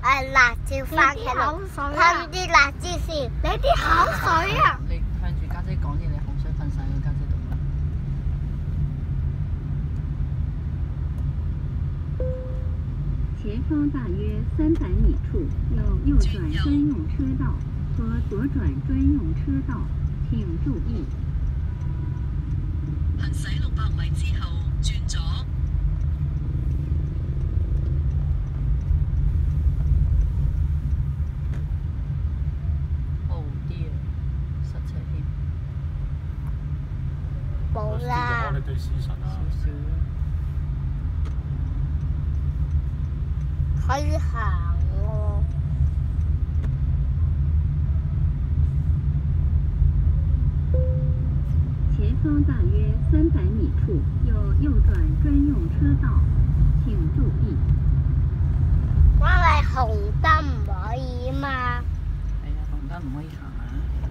辣椒番茄綠，噴啲辣椒先。你啲口水啊！ 你向住家姐講嘢，你口水噴晒個家姐度啦。 前方大約300米處有右轉專用車道和左轉專用車道，請注意。 行駛600米之後轉左。 哦啲啊，塞車添。 冇啦。 少少。 可以行喎。 前方大約300米處有右轉專用車道，請注意。 因為紅燈唔可以嘛。 係啊，紅燈唔可以行啊。